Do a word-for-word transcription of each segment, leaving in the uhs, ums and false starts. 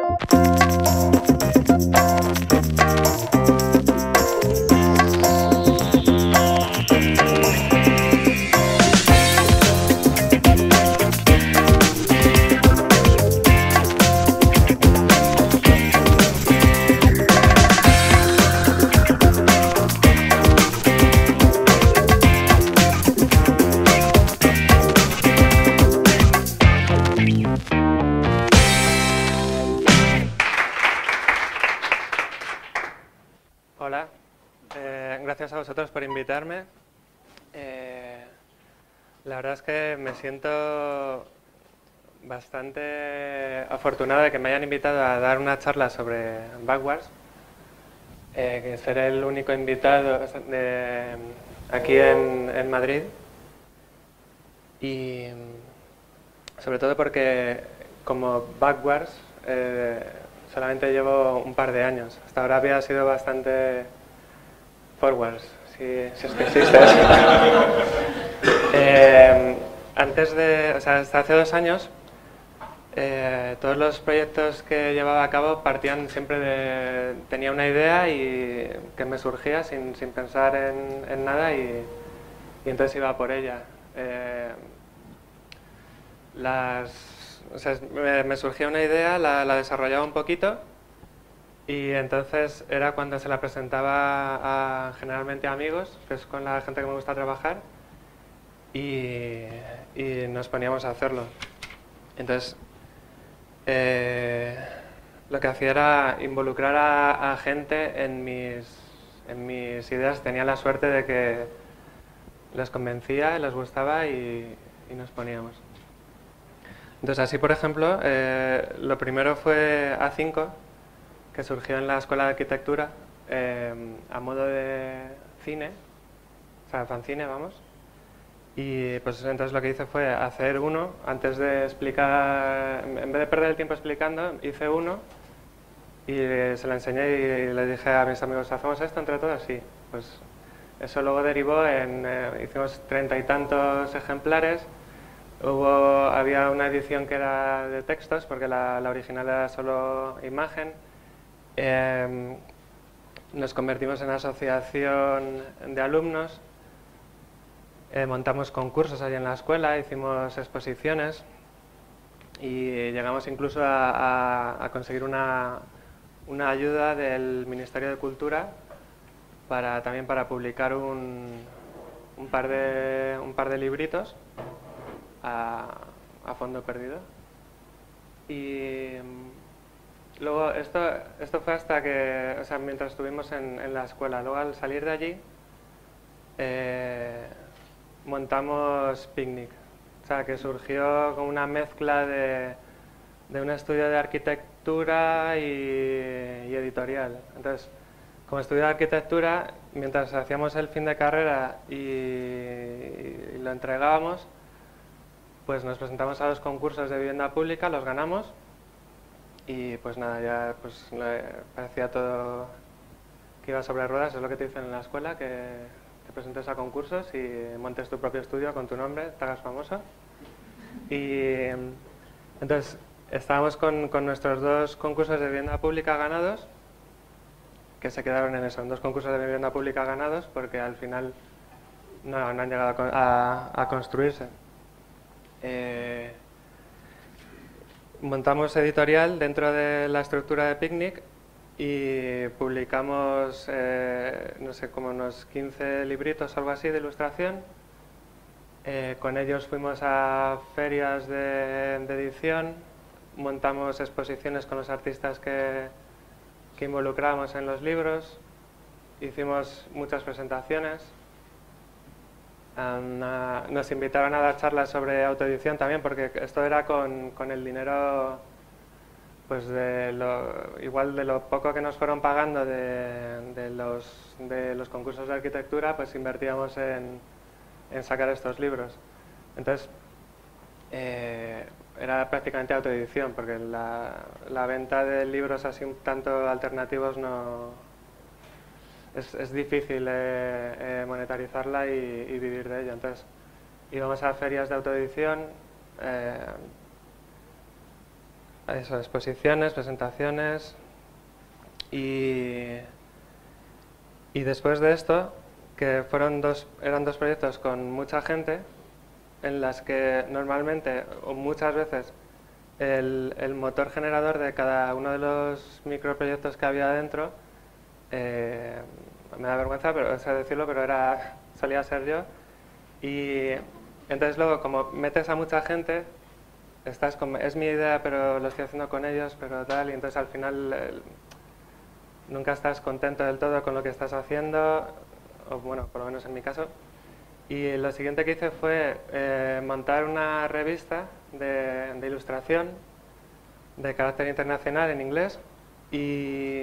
Hola, eh, gracias a vosotros por invitarme. Eh, la verdad es que me siento bastante afortunado de que me hayan invitado a dar una charla sobre backwards, eh, que seré el único invitado de, aquí en, en Madrid, y sobre todo porque como backwards eh, solamente llevo un par de años. Hasta ahora había sido bastante forwards, si, si es que existe eso. eh, antes de, o sea, hasta hace dos años, eh, todos los proyectos que llevaba a cabo partían siempre de... Tenía una idea y que me surgía sin, sin pensar en, en nada y, y entonces iba por ella. Eh, las, o sea, me, me surgía una idea, la, la desarrollaba un poquito y entonces era cuando se la presentaba a, generalmente a amigos, que es con la gente que me gusta trabajar, y, y nos poníamos a hacerlo. Entonces, eh, lo que hacía era involucrar a, a gente en mis, en mis ideas. Tenía la suerte de que les convencía, les gustaba y, y nos poníamos. Entonces, así por ejemplo, eh, lo primero fue A cinco, que surgió en la Escuela de Arquitectura eh, a modo de cine, o sea, fanzine, vamos. Y pues entonces lo que hice fue hacer uno, antes de explicar, en vez de perder el tiempo explicando, hice uno y se lo enseñé y le dije a mis amigos, ¿hacemos esto entre todos? Sí. Pues eso luego derivó en, eh, hicimos treinta y tantos ejemplares. Hubo, había una edición que era de textos, porque la, la original era solo imagen. Eh, nos convertimos en asociación de alumnos, eh, montamos concursos allí en la escuela, hicimos exposiciones y llegamos incluso a, a, a conseguir una, una ayuda del Ministerio de Cultura para, también para publicar un, un, par, de, un par de libritos a, a fondo perdido. Y luego esto, esto fue hasta que, o sea, mientras estuvimos en, en la escuela. Luego al salir de allí eh, montamos Picnic, o sea, que surgió como una mezcla de, de un estudio de arquitectura y, y editorial. Entonces, como estudio de arquitectura, mientras hacíamos el fin de carrera y, y lo entregábamos, pues nos presentamos a los concursos de vivienda pública, los ganamos y pues nada, ya pues parecía todo que iba sobre ruedas. Es lo que te dicen en la escuela, que te presentes a concursos y montes tu propio estudio con tu nombre, te hagas famoso. Y entonces estábamos con, con nuestros dos concursos de vivienda pública ganados, que se quedaron en eso, en dos concursos de vivienda pública ganados, porque al final no, no han llegado a, a, a construirse. Eh, montamos editorial dentro de la estructura de Picnic y publicamos, eh, no sé, como unos quince libritos o algo así de ilustración. Eh, con ellos fuimos a ferias de, de edición, montamos exposiciones con los artistas que, que involucrábamos en los libros, hicimos muchas presentaciones. Um, uh, nos invitaron a dar charlas sobre autoedición también, porque esto era con, con el dinero, pues de lo, igual de lo poco que nos fueron pagando de, de, los, de los concursos de arquitectura, pues invertíamos en, en sacar estos libros. Entonces, eh, era prácticamente autoedición, porque la, la venta de libros así un tanto alternativos no... Es, es difícil eh, eh, monetarizarla y, y vivir de ello. Entonces íbamos a ferias de autoedición, eh, eso, exposiciones, presentaciones y, y después de esto, que fueron dos, eran dos proyectos con mucha gente, en las que normalmente o muchas veces el, el motor generador de cada uno de los microproyectos que había dentro, eh, me da vergüenza pero, o sea, decirlo, pero era, solía ser yo. Y entonces luego, como metes a mucha gente, estás con, es mi idea pero lo estoy haciendo con ellos, pero tal, y entonces al final el, nunca estás contento del todo con lo que estás haciendo, o bueno, por lo menos en mi caso. Y lo siguiente que hice fue eh, montar una revista de, de ilustración de carácter internacional en inglés y,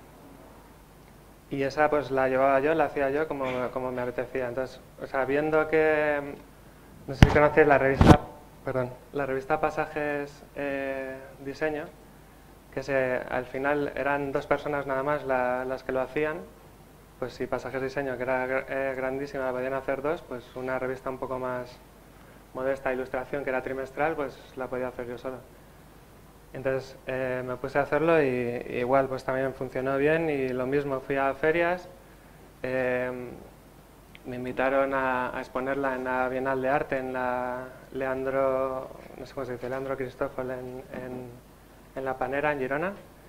y esa pues la llevaba yo, la hacía yo como, como me apetecía. Entonces, o sea, viendo que, no sé si conocéis la revista, perdón, la revista Pasajes eh, Diseño, que se, al final eran dos personas nada más la, las que lo hacían. Pues si Pasajes Diseño, que era eh, grandísima, la podían hacer dos, pues una revista un poco más modesta, ilustración, que era trimestral, pues la podía hacer yo solo. Entonces eh, me puse a hacerlo y, y igual pues también funcionó bien y lo mismo, fui a ferias, eh, me invitaron a, a exponerla en la Bienal de Arte, en la Leandro, no sé cómo se dice, Leandro Cristófol en, en, en La Panera, en Girona.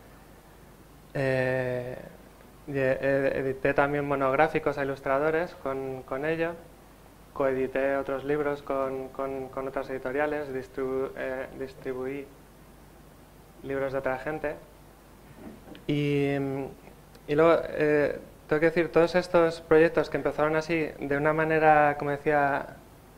Eh, Edité también monográficos a ilustradores con, con ello, coedité otros libros con, con, con otras editoriales, distribu, eh, distribuí libros de otra gente y, y luego eh, tengo que decir, todos estos proyectos que empezaron así de una manera, como decía,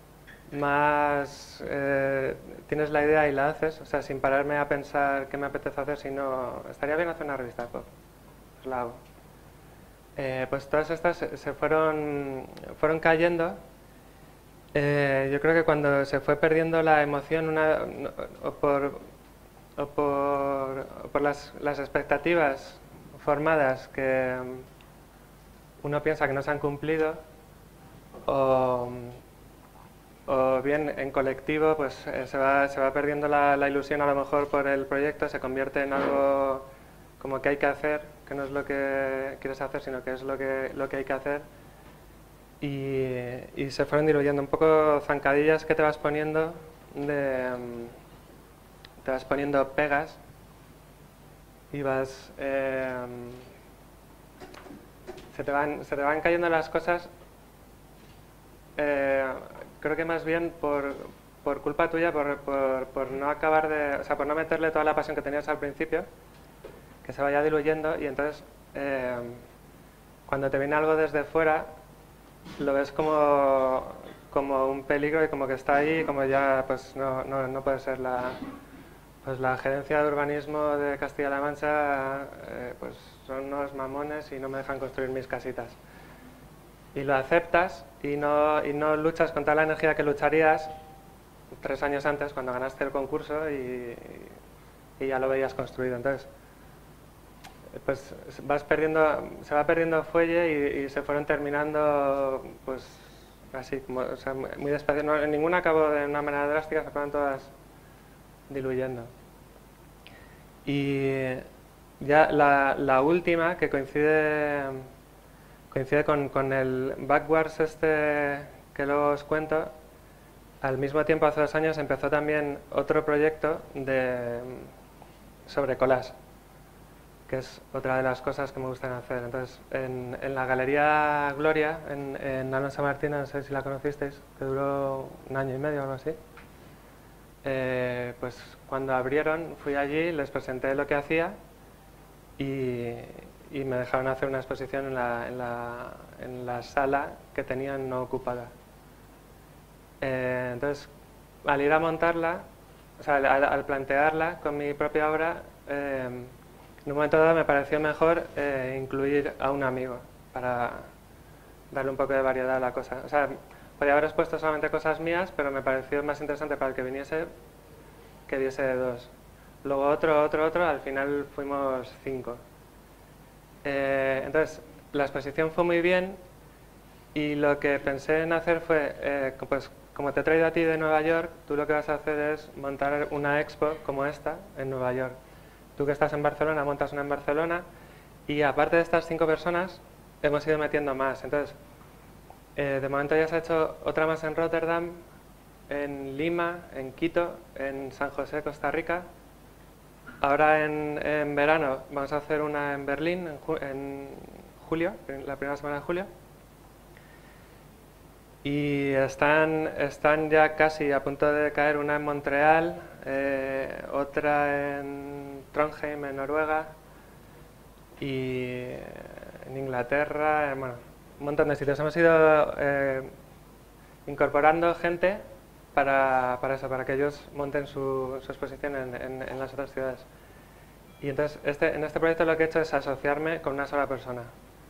más eh, tienes la idea y la haces, o sea, sin pararme a pensar qué me apetece hacer, sino estaría bien hacer una revista de pop, pues la hago. Eh, pues todas estas se fueron, fueron cayendo. Eh, yo creo que cuando se fue perdiendo la emoción una, o por, o por, o por las, las expectativas formadas que uno piensa que no se han cumplido, o, o bien en colectivo pues eh, se, va, se va perdiendo la, la ilusión a lo mejor por el proyecto, se convierte en algo como que hay que hacer, que no es lo que quieres hacer, sino que es lo que, lo que hay que hacer. Y, y se fueron diluyendo un poco zancadillas que te vas poniendo, de, te vas poniendo pegas y vas... Eh, se, te van, se te van cayendo las cosas, eh, creo que más bien por, por culpa tuya, por, por, por no acabar de... O sea, por no meterle toda la pasión que tenías al principio, que se vaya diluyendo y entonces eh, cuando te viene algo desde fuera lo ves como, como un peligro y como que está ahí y como ya pues no, no, no puede ser la, pues la gerencia de urbanismo de Castilla-La Mancha, eh, pues son unos mamones y no me dejan construir mis casitas. Y lo aceptas y no, y no luchas con toda la energía que lucharías tres años antes cuando ganaste el concurso y, y ya lo veías construido. Entonces pues vas perdiendo, se va perdiendo fuelle y, y se fueron terminando pues así, como, o sea, muy despacio. No, ninguna acabó de una manera drástica, se fueron todas diluyendo. Y ya la, la última, que coincide coincide con, con el Backwards este que luego os cuento, al mismo tiempo hace dos años empezó también otro proyecto de, sobre collage, que es otra de las cosas que me gustan hacer. Entonces, en, en la Galería Gloria, en, en Alonso Martínez, no sé si la conocisteis, que duró un año y medio o algo así, eh, pues cuando abrieron fui allí, les presenté lo que hacía y, y me dejaron hacer una exposición en la, en la, en la sala que tenían no ocupada. Eh, entonces, al ir a montarla, o sea, al, al plantearla con mi propia obra, eh, en un momento dado me pareció mejor eh, incluir a un amigo para darle un poco de variedad a la cosa. O sea, podía haber expuesto solamente cosas mías, pero me pareció más interesante para el que viniese que diese de dos. Luego otro, otro, otro, al final fuimos cinco. Eh, entonces, la exposición fue muy bien y lo que pensé en hacer fue, eh, pues como te he traído a ti de Nueva York, tú lo que vas a hacer es montar una expo como esta en Nueva York. Tú que estás en Barcelona, montas una en Barcelona, y aparte de estas cinco personas, hemos ido metiendo más. Entonces, eh, de momento ya se ha hecho otra más en Rotterdam, en Lima, en Quito, en San José, Costa Rica. Ahora en, en verano vamos a hacer una en Berlín, en, ju en julio, la primera semana de julio. Y están, están ya casi a punto de caer una en Montreal, eh, otra en Trondheim, en Noruega, y en Inglaterra, eh, bueno, un montón de sitios. Hemos ido eh, incorporando gente para, para eso, para que ellos monten su, su exposición en, en, en las otras ciudades. Y entonces este, en este proyecto lo que he hecho es asociarme con una sola persona,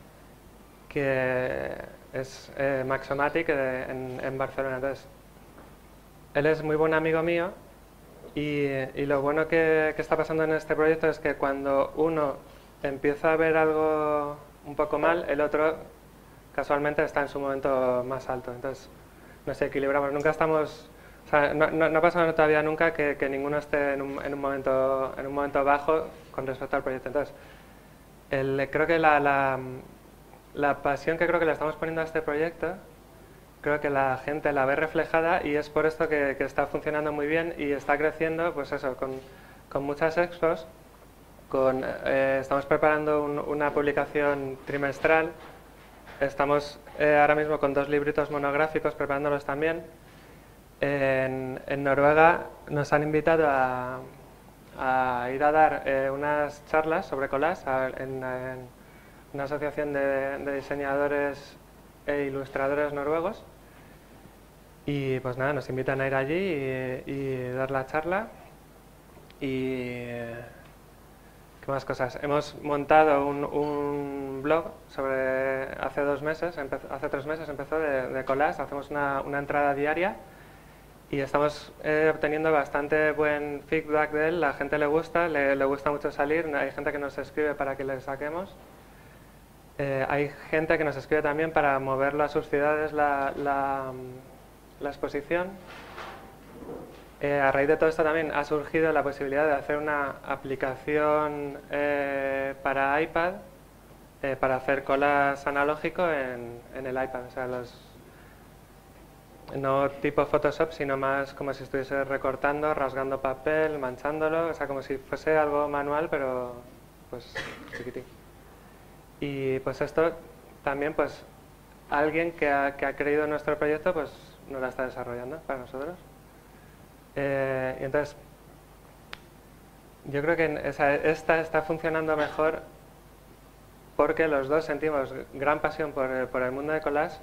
que es eh, Maxomatic eh, en, en Barcelona. Entonces, él es muy buen amigo mío y, y lo bueno que, que está pasando en este proyecto es que cuando uno empieza a ver algo un poco mal, el otro casualmente está en su momento más alto. Entonces, nos equilibramos. Nunca estamos... O sea, no, no, no ha pasado todavía nunca que, que ninguno esté en un, en, un momento, en un momento bajo con respecto al proyecto. Entonces, el, creo que la, la, la pasión que creo que le estamos poniendo a este proyecto, creo que la gente la ve reflejada y es por esto que, que está funcionando muy bien y está creciendo, pues eso, con, con muchas expos. Con, eh, estamos preparando un, una publicación trimestral. Estamos eh, ahora mismo con dos libritos monográficos preparándolos también. En, en Noruega nos han invitado a, a ir a dar eh, unas charlas sobre collage a, en, en una asociación de, de diseñadores e ilustradores noruegos. Y pues nada, nos invitan a ir allí y, y dar la charla. Y ¿qué más cosas? Hemos montado un, un blog sobre hace dos meses, empezó, hace tres meses empezó de, de collage. Hacemos una, una entrada diaria. Y estamos eh, obteniendo bastante buen feedback de él, la gente le gusta, le, le gusta mucho salir, hay gente que nos escribe para que le saquemos. Eh, hay gente que nos escribe también para moverlo a sus ciudades la, la, la exposición. Eh, a raíz de todo esto también ha surgido la posibilidad de hacer una aplicación eh, para iPad, eh, para hacer collage analógico en, en el iPad. O sea, los, no tipo Photoshop, sino más como si estuviese recortando, rasgando papel, manchándolo, o sea, como si fuese algo manual, pero pues chiquitín. Y pues esto también, pues alguien que ha, que ha creído en nuestro proyecto, pues nos la está desarrollando para nosotros. Eh, y entonces, yo creo que esa, esta está funcionando mejor porque los dos sentimos gran pasión por el, por el mundo de collage.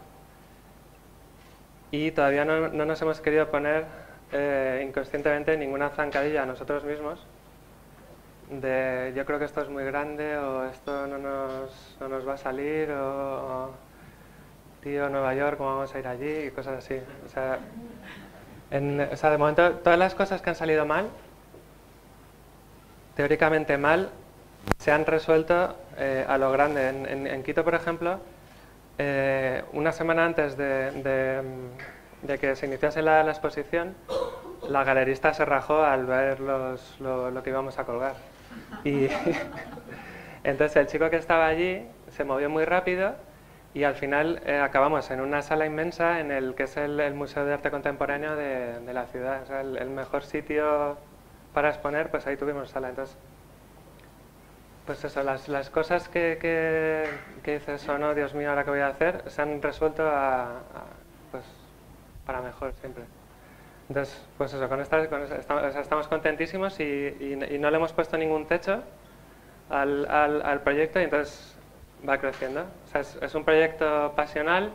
Y todavía no, no nos hemos querido poner eh, inconscientemente ninguna zancadilla a nosotros mismos de yo creo que esto es muy grande o esto no nos, no nos va a salir o, o tío, Nueva York, ¿cómo vamos a ir allí? Y cosas así. O sea, en, o sea, de momento todas las cosas que han salido mal, teóricamente mal, se han resuelto eh, a lo grande. En, en, en Quito, por ejemplo, Eh, una semana antes de, de, de que se iniciase la, la exposición, la galerista se rajó al ver los, lo, lo que íbamos a colgar. Y entonces el chico que estaba allí se movió muy rápido y al final eh, acabamos en una sala inmensa en el que es el, el Museo de Arte Contemporáneo de, de la ciudad. O sea, el, el mejor sitio para exponer, pues ahí tuvimos sala. Entonces, pues eso, las, las cosas que, que, que dices, oh no, Dios mío, ahora qué voy a hacer, se han resuelto a, a, pues, para mejor siempre. Entonces, pues eso, con esta, con esta estamos, o sea, estamos contentísimos y, y, y no le hemos puesto ningún techo al, al, al proyecto y entonces va creciendo. O sea, es, es un proyecto pasional.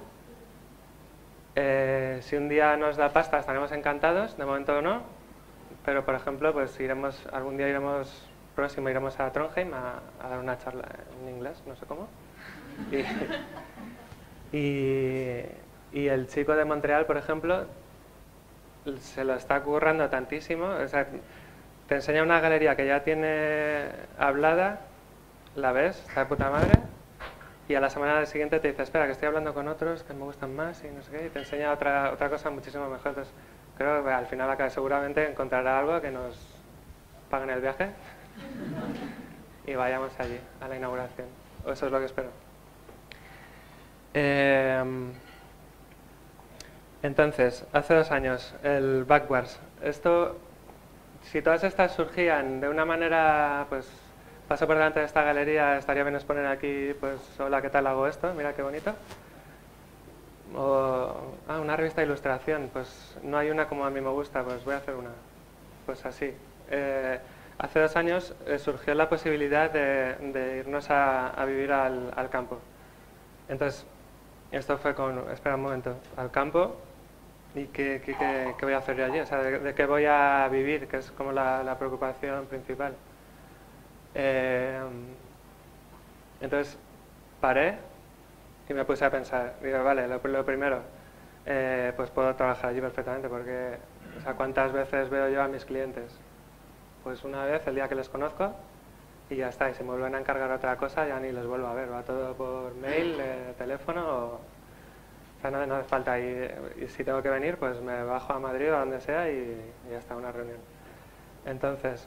Eh, si un día nos da pasta estaremos encantados, de momento no, pero por ejemplo, pues iremos, algún día iremos... próximo iremos a Trondheim a, a dar una charla en inglés, no sé cómo. Y, y, y el chico de Montreal, por ejemplo, se lo está currando tantísimo. O sea, te enseña una galería que ya tiene hablada, la ves, está de puta madre, y a la semana siguiente te dice, espera, que estoy hablando con otros que me gustan más y no sé qué, y te enseña otra, otra cosa muchísimo mejor. Entonces, creo que al final acá seguramente encontrará algo que nos paguen el viaje y vayamos allí, a la inauguración. O eso es lo que espero. Eh, entonces, hace dos años, el Backwards. Esto, si todas estas surgían de una manera, pues, paso por delante de esta galería, estaría bien exponer aquí, pues, hola, ¿qué tal hago esto? Mira qué bonito. O, ah, una revista de ilustración, pues no hay una como a mí me gusta, pues voy a hacer una. Pues así. Eh, hace dos años eh, surgió la posibilidad de, de irnos a, a vivir al, al campo. Entonces, esto fue con, espera un momento, al campo, ¿y qué, qué, qué, qué voy a hacer yo allí? O sea, ¿de, de qué voy a vivir? Que es como la, la preocupación principal. Eh, entonces, paré y me puse a pensar, digo, vale, lo, lo primero, eh, pues puedo trabajar allí perfectamente, porque, o sea, ¿cuántas veces veo yo a mis clientes? Pues una vez, el día que les conozco, y ya está, y si me vuelven a encargar otra cosa, ya ni les vuelvo a ver, va todo por mail, eh, teléfono, o, o sea, no, no hace falta, y, y si tengo que venir, pues me bajo a Madrid o a donde sea, y, y ya está, una reunión. Entonces,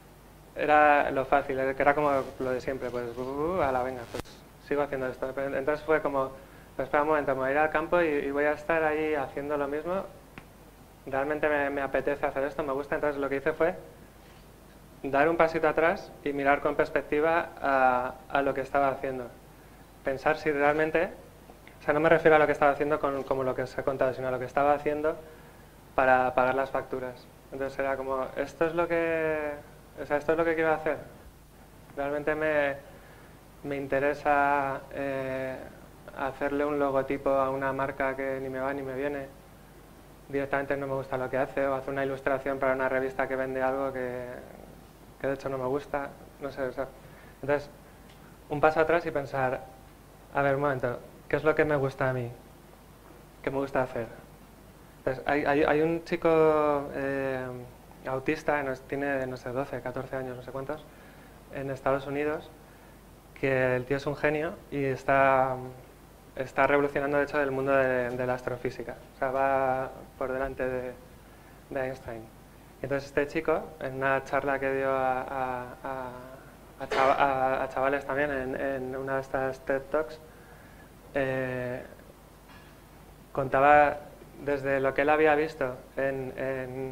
era lo fácil, que era como lo de siempre, pues, uh, a la venga, pues sigo haciendo esto. Entonces fue como, pues espera un momento, me voy a ir al campo y, y voy a estar ahí haciendo lo mismo. Realmente me, me apetece hacer esto, me gusta. Entonces lo que hice fue dar un pasito atrás y mirar con perspectiva a, a lo que estaba haciendo. Pensar si realmente, o sea, no me refiero a lo que estaba haciendo con, como lo que os he contado, sino a lo que estaba haciendo para pagar las facturas. Entonces era como, esto es lo que, o sea, esto es lo que quiero hacer. Realmente me, me interesa eh, hacerle un logotipo a una marca que ni me va ni me viene. Directamente no me gusta lo que hace, o hacer una ilustración para una revista que vende algo que, que de hecho no me gusta. No sé, o sea, entonces, un paso atrás y pensar, a ver, un momento, ¿qué es lo que me gusta a mí? ¿Qué me gusta hacer? Entonces, hay, hay, hay un chico eh, autista, tiene, no sé, doce, catorce años, no sé cuántos, en Estados Unidos, que el tío es un genio y está, está revolucionando, de hecho, el mundo de, de la astrofísica. O sea, va por delante de, de Einstein. Entonces este chico, en una charla que dio a, a, a, a, chav a, a chavales también, en, en una de estas TED Talks, eh, contaba desde lo que él había visto en... en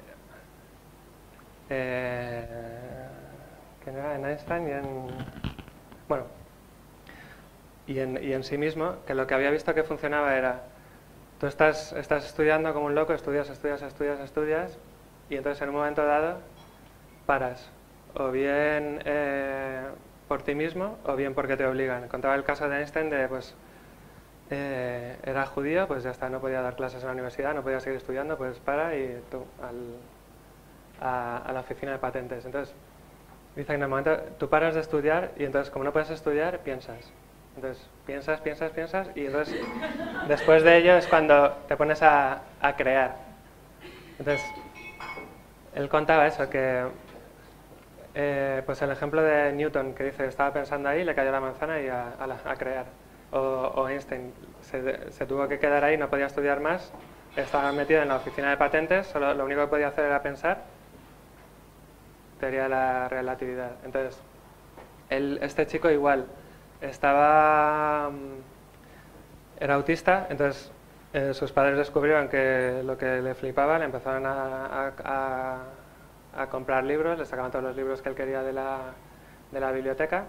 eh, ¿quién era? En Einstein y en... Bueno, y en, y en sí mismo, que lo que había visto que funcionaba era, tú estás, estás estudiando como un loco, estudias, estudias, estudias, estudias, y entonces en un momento dado paras, o bien eh, por ti mismo, o bien porque te obligan. Contaba el caso de Einstein de, pues, eh, era judío, pues ya está, no podía dar clases en la universidad, no podía seguir estudiando, pues para y tú, al, a, a la oficina de patentes. Entonces, dice que en el momento tú paras de estudiar y entonces como no puedes estudiar, piensas. Entonces, piensas, piensas, piensas y entonces después de ello es cuando te pones a, a crear. Entonces, él contaba eso, que eh, pues el ejemplo de Newton, que dice, estaba pensando ahí, le cayó la manzana y a, a, a crear. O, o Einstein, se, se tuvo que quedar ahí, no podía estudiar más, estaba metido en la oficina de patentes, solo lo único que podía hacer era pensar, teoría de la relatividad. Entonces, él, este chico igual, estaba, era autista, entonces eh, sus padres descubrieron que lo que le flipaba, le empezaron a, a, a, a comprar libros, le sacaban todos los libros que él quería de la, de la biblioteca,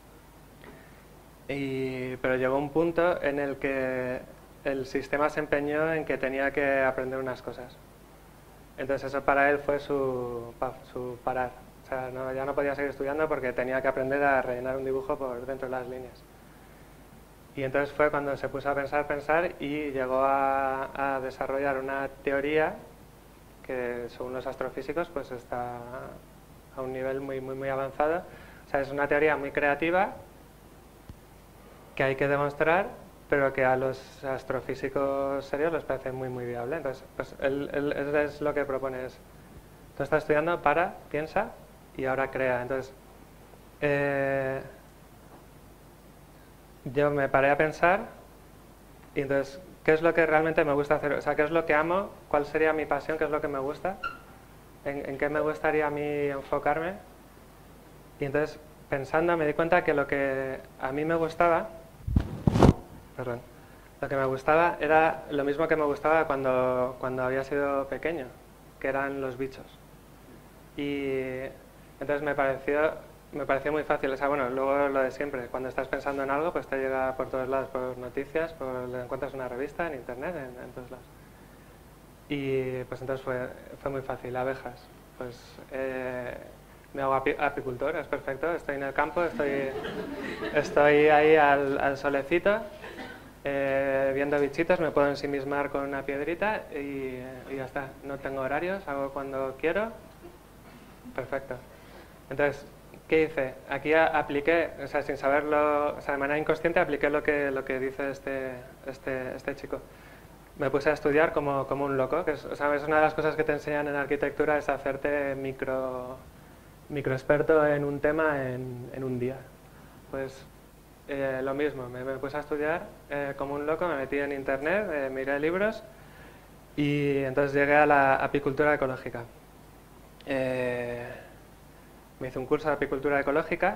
y, pero llegó un punto en el que el sistema se empeñó en que tenía que aprender unas cosas. Entonces eso para él fue su, su parar. O sea, no, ya no podía seguir estudiando porque tenía que aprender a rellenar un dibujo por dentro de las líneas. Y entonces fue cuando se puso a pensar, pensar y llegó a, a desarrollar una teoría que, según los astrofísicos, pues está a un nivel muy, muy, muy avanzado. O sea, es una teoría muy creativa que hay que demostrar, pero que a los astrofísicos serios les parece muy, muy viable. Entonces, pues él, él, él es lo que propone es, tú estás estudiando, para, piensa y ahora crea. Entonces, eh, yo me paré a pensar y entonces, ¿qué es lo que realmente me gusta hacer? O sea, ¿qué es lo que amo? ¿Cuál sería mi pasión? ¿Qué es lo que me gusta? ¿En, en qué me gustaría a mí enfocarme? Y entonces, pensando, me di cuenta que lo que a mí me gustaba, perdón, lo que me gustaba era lo mismo que me gustaba cuando, cuando había sido pequeño, que eran los bichos. Y entonces me pareció, me pareció muy fácil. O sea, bueno, luego lo de siempre, cuando estás pensando en algo, pues te llega por todos lados, por noticias, por, le encuentras una revista, en internet, en, en todos lados. Y pues entonces fue, fue muy fácil, abejas. Pues eh, me hago api apicultor, es perfecto, estoy en el campo, estoy, estoy ahí al, al solecito, eh, viendo bichitos, me puedo ensimismar con una piedrita y, y ya está. No tengo horarios, hago cuando quiero, perfecto. Entonces, ¿qué hice? Aquí a, apliqué, o sea, sin saberlo, o sea, de manera inconsciente apliqué lo que, lo que dice este, este, este chico. Me puse a estudiar como, como un loco, que es, o sea, es una de las cosas que te enseñan en arquitectura, es hacerte micro, micro experto en un tema en, en un día. Pues eh, lo mismo, me, me puse a estudiar eh, como un loco, me metí en internet, eh, miré libros y entonces llegué a la apicultura ecológica. Eh, me hice un curso de apicultura ecológica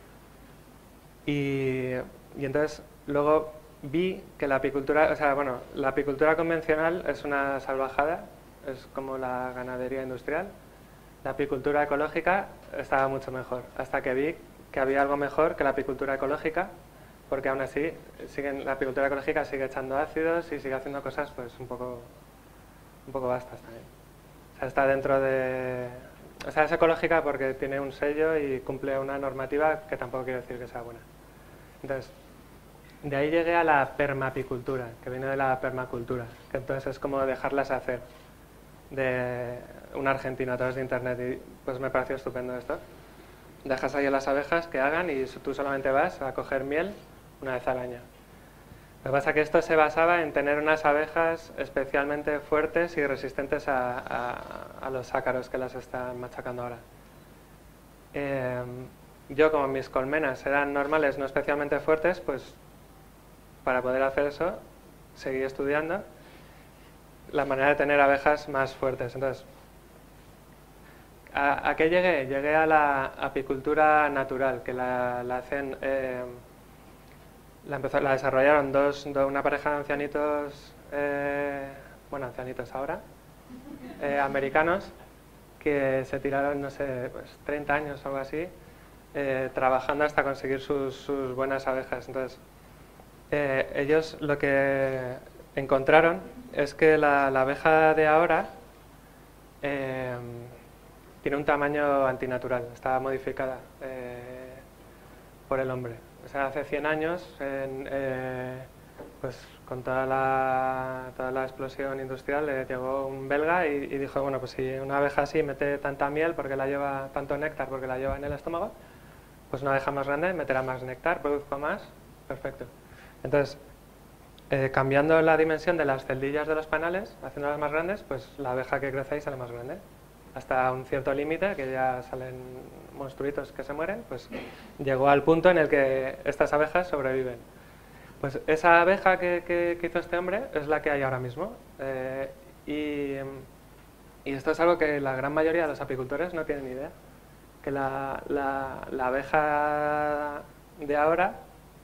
y, y entonces luego vi que la apicultura, o sea, bueno, la apicultura convencional es una salvajada, es como la ganadería industrial. La apicultura ecológica estaba mucho mejor, hasta que vi que había algo mejor que la apicultura ecológica, porque aún así siguen, la apicultura ecológica sigue echando ácidos y sigue haciendo cosas pues un poco, un poco vastas también. O sea, está dentro de... O sea, es ecológica porque tiene un sello y cumple una normativa que tampoco quiere decir que sea buena. Entonces, de ahí llegué a la permapicultura, que viene de la permacultura, que entonces es como dejarlas hacer, de un argentino a través de internet, y pues me pareció estupendo esto. Dejas ahí a las abejas que hagan y tú solamente vas a coger miel una vez al año. Lo que pasa es que esto se basaba en tener unas abejas especialmente fuertes y resistentes a, a, a los ácaros que las están machacando ahora. Eh, yo, como mis colmenas eran normales, no especialmente fuertes, pues para poder hacer eso, seguí estudiando la manera de tener abejas más fuertes. Entonces, ¿a, a qué llegué? Llegué a la apicultura natural, que la, la hacen... Eh, la, empezó, la desarrollaron dos, do, una pareja de ancianitos, eh, bueno, ancianitos ahora, eh, americanos, que se tiraron, no sé, pues treinta años o algo así, eh, trabajando hasta conseguir sus, sus buenas abejas. Entonces, eh, ellos lo que encontraron es que la, la abeja de ahora eh, tiene un tamaño antinatural, está modificada eh, por el hombre. O sea, hace cien años, en, eh, pues con toda la, toda la explosión industrial, eh, llegó un belga y, y dijo, bueno, pues si una abeja así mete tanta miel, porque la lleva, tanto néctar porque la lleva en el estómago, pues una abeja más grande meterá más néctar, produzco más, perfecto. Entonces, eh, cambiando la dimensión de las celdillas de los panales, haciéndolas más grandes, pues la abeja que crece ahí sale más grande. Hasta un cierto límite, que ya salen monstruitos que se mueren, pues llegó al punto en el que estas abejas sobreviven. Pues esa abeja que, que, que hizo este hombre es la que hay ahora mismo. Eh, y, y esto es algo que la gran mayoría de los apicultores no tienen ni idea. Que la, la, la abeja de ahora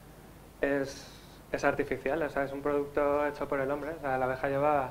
es, es artificial, o sea, es un producto hecho por el hombre. O sea, la abeja llevaba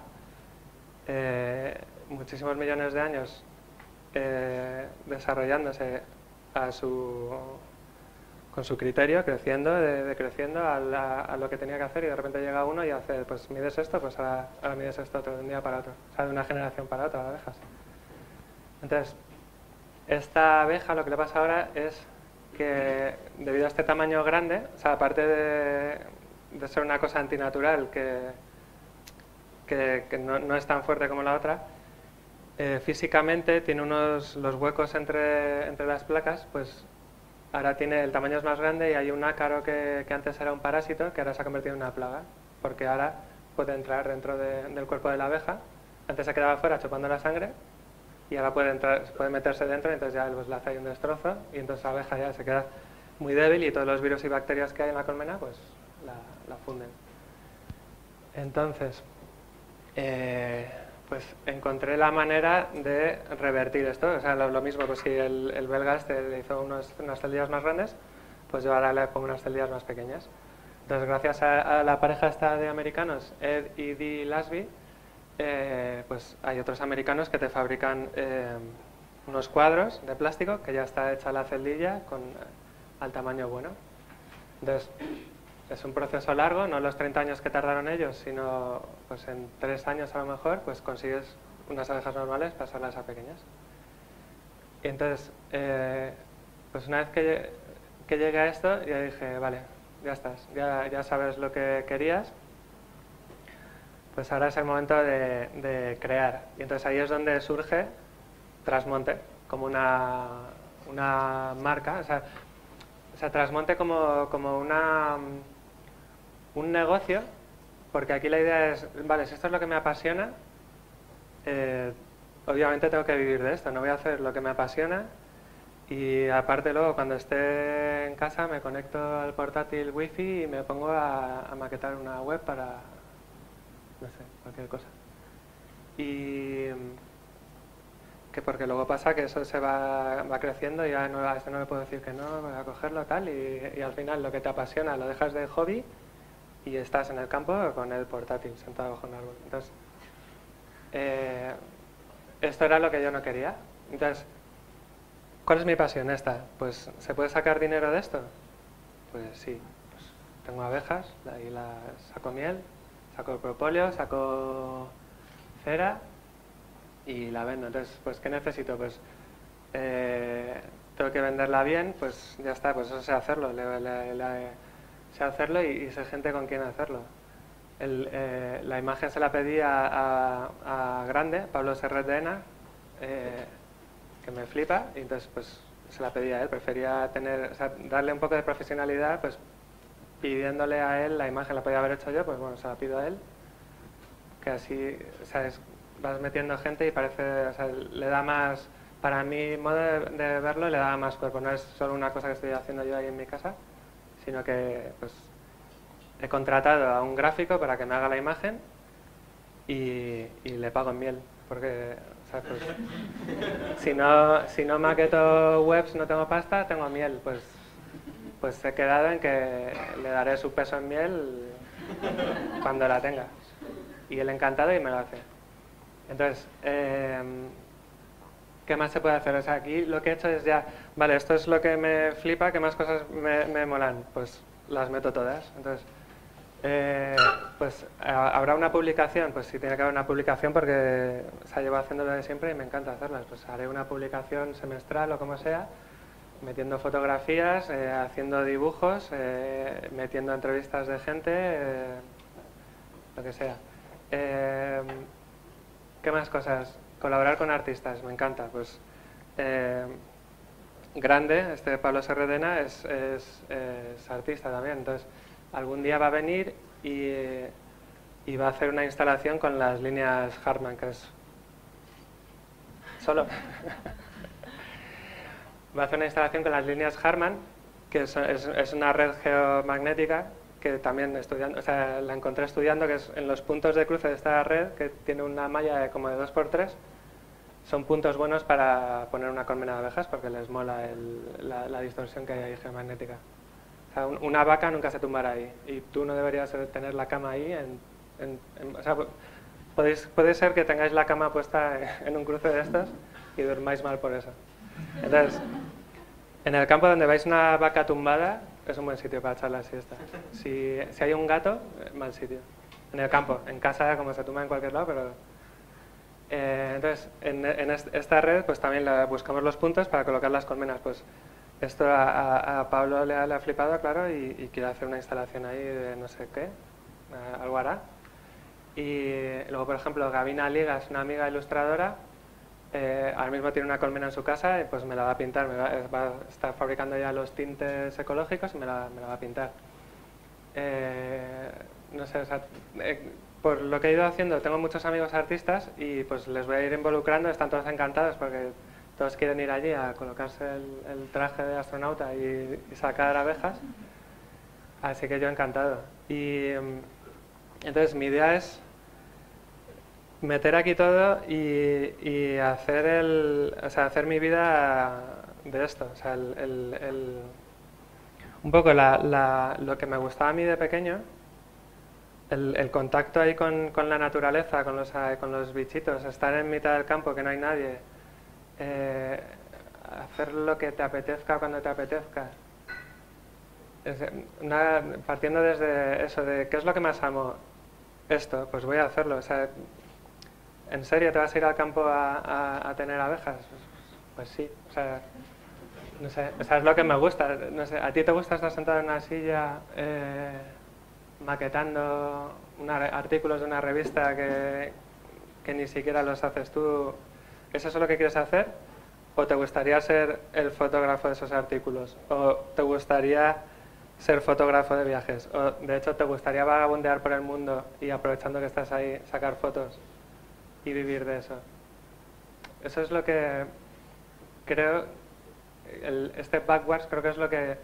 eh, muchísimos millones de años eh, desarrollándose a su, con su criterio, creciendo, de, de creciendo a, la, a lo que tenía que hacer, y de repente llega uno y hace, pues mides esto, pues ahora, ahora mides esto otro, de un día para otro, o sea, de una generación para otra, de abejas. Entonces, esta abeja lo que le pasa ahora es que debido a este tamaño grande, o sea, aparte de, de ser una cosa antinatural que, que, que no, no es tan fuerte como la otra, eh, físicamente tiene unos, los huecos entre, entre las placas, pues ahora tiene, el tamaño es más grande y hay un ácaro que, que antes era un parásito, que ahora se ha convertido en una plaga, porque ahora puede entrar dentro de, del cuerpo de la abeja, antes se quedaba fuera chupando la sangre, y ahora puede, entrar, puede meterse dentro, y entonces ya pues, le hace ahí un destrozo, y entonces la abeja ya se queda muy débil y todos los virus y bacterias que hay en la colmena pues la, la funden. Entonces, eh, pues encontré la manera de revertir esto. O sea, lo, lo mismo, pues si el, el belga este le hizo unos, unas celdillas más grandes, pues yo ahora le pongo unas celdillas más pequeñas. Entonces, gracias a, a la pareja esta de americanos, Ed y Dee Lasby, eh, pues hay otros americanos que te fabrican eh, unos cuadros de plástico que ya está hecha la celdilla con, eh, al tamaño bueno. Entonces, es un proceso largo, no los treinta años que tardaron ellos, sino pues en tres años a lo mejor, pues consigues unas abejas normales pasarlas a pequeñas. Y entonces, eh, pues una vez que, que llegué a esto, ya dije, vale, ya estás, ya, ya sabes lo que querías, pues ahora es el momento de, de crear. Y entonces ahí es donde surge Trasmonte, como una, una marca, o sea, o sea Trasmonte como, como una... un negocio, porque aquí la idea es, vale, si esto es lo que me apasiona, eh, obviamente tengo que vivir de esto, no voy a hacer lo que me apasiona y aparte luego cuando esté en casa me conecto al portátil wifi y me pongo a, a maquetar una web para, no sé, cualquier cosa. Y que porque luego pasa que eso se va, va creciendo y ya no, a esto no le puedo decir que no, voy a cogerlo tal y, y al final lo que te apasiona lo dejas de hobby y estás en el campo con el portátil sentado bajo un árbol. Entonces, eh, esto era lo que yo no quería. Entonces, ¿cuál es mi pasión esta? Pues, ¿se puede sacar dinero de esto? Pues sí. Pues, tengo abejas, de ahí la, saco miel, saco propóleo, saco cera y la vendo. Entonces, pues, ¿qué necesito? Pues, eh, tengo que venderla bien, pues ya está, pues eso sé hacerlo. Le, le, le, sé hacerlo y, y sé gente con quien hacerlo. El, eh, la imagen se la pedí a, a, a Grande, Pablo Serret de Ena, eh, que me flipa, y entonces pues se la pedí a él. Prefería tener, o sea, darle un poco de profesionalidad, pues pidiéndole a él la imagen. La podía haber hecho yo, pues bueno, se la pido a él, que así, ¿sabes? Vas metiendo gente y parece, o sea, le da más, para mi modo de, de verlo, le da más cuerpo. No es solo una cosa que estoy haciendo yo ahí en mi casa, sino que pues he contratado a un gráfico para que me haga la imagen y, y le pago en miel, porque o sea, pues, si no si no maqueto webs, no tengo pasta, tengo miel, pues pues he quedado en que le daré su peso en miel cuando la tenga y él encantado y me lo hace. Entonces, eh, ¿qué más se puede hacer? O sea, aquí lo que he hecho es ya, vale, esto es lo que me flipa, ¿qué más cosas me, me molan? Pues las meto todas. Entonces, eh, pues habrá una publicación, pues sí tiene que haber una publicación porque se lleva haciéndolo de siempre y me encanta hacerlas. Pues haré una publicación semestral o como sea, metiendo fotografías, eh, haciendo dibujos, eh, metiendo entrevistas de gente, eh, lo que sea. Eh, ¿Qué más cosas? Colaborar con artistas, me encanta. Pues eh, Grande, este Pablo Serredena, es, es, es artista también. Entonces, algún día va a venir y, y va a hacer una instalación con las líneas Hartmann, que es solo. Va a hacer una instalación con las líneas Hartmann, que es, es, es una red geomagnética que también estudiando, o sea, la encontré estudiando, que es en los puntos de cruce de esta red, que tiene una malla de como de dos por tres, son puntos buenos para poner una colmena de abejas porque les mola el, la, la distorsión que hay ahí geomagnética. O sea, un, una vaca nunca se tumbará ahí y tú no deberías tener la cama ahí. En, en, en, o sea, podéis, puede ser que tengáis la cama puesta en un cruce de estos y durmáis mal por eso. Entonces, en el campo donde veis una vaca tumbada es un buen sitio para echar la siesta. Si, si hay un gato, mal sitio. En el campo, en casa como se tumba en cualquier lado, pero... Eh, entonces, en, en esta red pues también la, buscamos los puntos para colocar las colmenas. Pues esto a, a, a Pablo le ha, le ha flipado, claro, y, y quiere hacer una instalación ahí de no sé qué, uh, algo hará. Y luego, por ejemplo, Gabina Ligas, una amiga ilustradora, eh, ahora mismo tiene una colmena en su casa y pues me la va a pintar, me va, va a estar fabricando ya los tintes ecológicos y me la, me la va a pintar. Eh, no sé, o sea, eh, por lo que he ido haciendo, tengo muchos amigos artistas y pues les voy a ir involucrando, están todos encantados porque todos quieren ir allí a colocarse el, el traje de astronauta y, y sacar abejas, así que yo encantado. Y entonces mi idea es meter aquí todo y, y hacer el, o sea, hacer mi vida de esto, o sea, el, el, el, un poco la, la, lo que me gustaba a mí de pequeño, el, el contacto ahí con, con la naturaleza, con los, con los bichitos, estar en mitad del campo que no hay nadie, eh, hacer lo que te apetezca cuando te apetezca. Es una, partiendo desde eso, de qué es lo que más amo, esto, pues voy a hacerlo. O sea, ¿en serio te vas a ir al campo a, a, a tener abejas? Pues, pues sí, o sea, no sé, o sea, es lo que me gusta. No sé, ¿a ti te gusta estar sentado en una silla eh, maquetando una, artículos de una revista que, que ni siquiera los haces tú? ¿Eso es lo que quieres hacer? ¿O te gustaría ser el fotógrafo de esos artículos? ¿O te gustaría ser fotógrafo de viajes? ¿O de hecho te gustaría vagabundear por el mundo y aprovechando que estás ahí sacar fotos y vivir de eso? Eso es lo que creo, el, este backwards creo que es lo que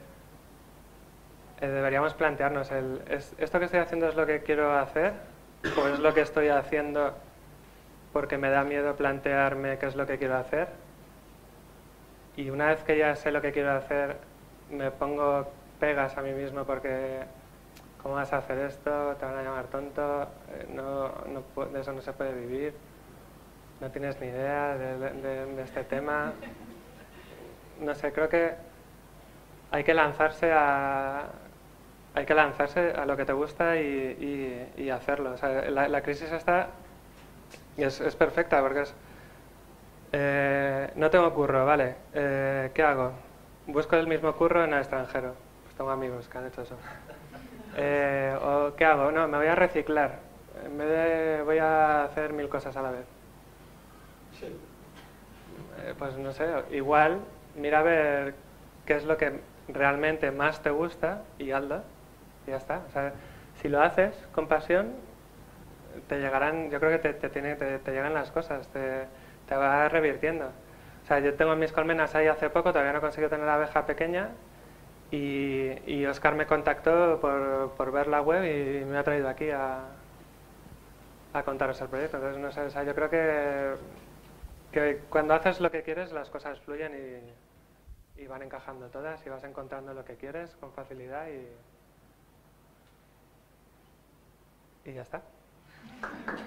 eh, deberíamos plantearnos. El, es, ¿esto que estoy haciendo es lo que quiero hacer? ¿O es lo que estoy haciendo porque me da miedo plantearme qué es lo que quiero hacer? Y una vez que ya sé lo que quiero hacer, me pongo pegas a mí mismo porque ¿cómo vas a hacer esto? Te van a llamar tonto, eh, no, no, de eso no se puede vivir, no tienes ni idea de, de, de este tema. No sé, creo que hay que lanzarse a hay que lanzarse a lo que te gusta y, y, y hacerlo. O sea, la, la crisis esta es, es perfecta porque es Eh, no tengo curro, vale. Eh, ¿Qué hago? Busco el mismo curro en el extranjero. Pues tengo amigos que han hecho eso. Eh, ¿O qué hago? No, me voy a reciclar. En vez de voy a hacer mil cosas a la vez. Eh, pues no sé, igual mira a ver qué es lo que realmente más te gusta y hazlo. Y ya está. O sea, si lo haces con pasión, te llegarán, yo creo que te, te, tiene, te, te llegan las cosas. Te, te va revirtiendo. O sea, yo tengo mis colmenas ahí hace poco, todavía no he conseguido tener la abeja pequeña y, y Oscar me contactó por, por ver la web y me ha traído aquí a, a contaros el proyecto. Entonces, no sé, o sea, yo creo que, que cuando haces lo que quieres las cosas fluyen y, y van encajando todas y vas encontrando lo que quieres con facilidad y, y ya está.